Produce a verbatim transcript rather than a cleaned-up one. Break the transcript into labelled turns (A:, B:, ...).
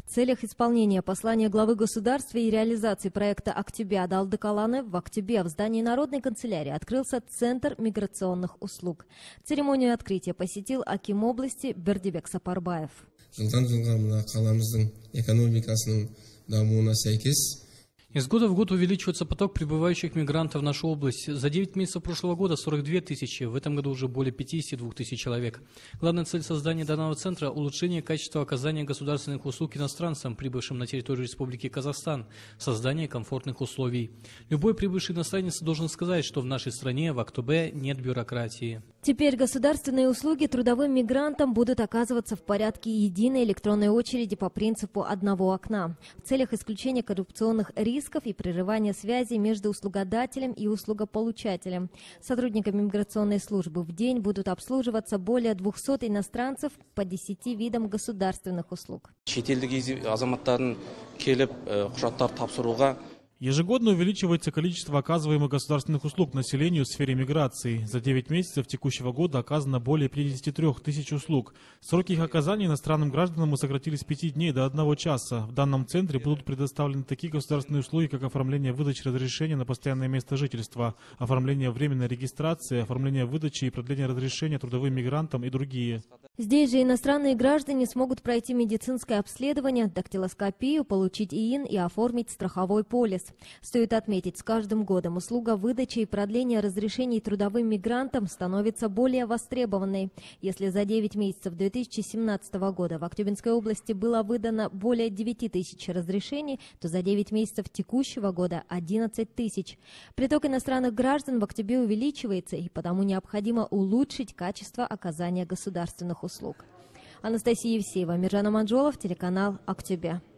A: В целях исполнения послания главы государства и реализации проекта «Актюбе Адалдык аланы» в Актюбе в здании Народной канцелярии открылся Центр миграционных услуг. Церемонию открытия посетил аким области Бердибек Сапарбаев.
B: Из года в год увеличивается поток прибывающих мигрантов в нашу область. За девять месяцев прошлого года сорок две тысячи, в этом году уже более пятидесяти двух тысяч человек. Главная цель создания данного центра – улучшение качества оказания государственных услуг иностранцам, прибывшим на территорию Республики Казахстан, создание комфортных условий. Любой прибывший иностранец должен сказать, что в нашей стране, в Актюбе, нет бюрократии.
A: Теперь государственные услуги трудовым мигрантам будут оказываться в порядке единой электронной очереди по принципу одного окна. В целях исключения коррупционных рисков и прерывания связи между услугодателем и услугополучателем. Сотрудниками миграционной службы в день будут обслуживаться более двухсот иностранцев по десяти видам государственных услуг.
C: Ежегодно увеличивается количество оказываемых государственных услуг населению в сфере миграции. За девять месяцев текущего года оказано более пятидесяти трёх тысяч услуг. Сроки их оказания иностранным гражданам сократили с пяти дней до одного часа. В данном центре будут предоставлены такие государственные услуги, как оформление выдачи разрешения на постоянное место жительства, оформление временной регистрации, оформление выдачи и продление разрешения трудовым мигрантам и другие.
A: Здесь же иностранные граждане смогут пройти медицинское обследование, дактилоскопию, получить ИИН и оформить страховой полис. Стоит отметить, с каждым годом услуга выдачи и продления разрешений трудовым мигрантам становится более востребованной. Если за девять месяцев две тысячи семнадцатого года в Актюбинской области было выдано более девяти тысяч разрешений, то за девять месяцев текущего года одиннадцать тысяч. Приток иностранных граждан в Актюбе увеличивается, и потому необходимо улучшить качество оказания государственных услуг. Анастасия Евсеева, Миржан Аманжолов, телеканал Актюбе.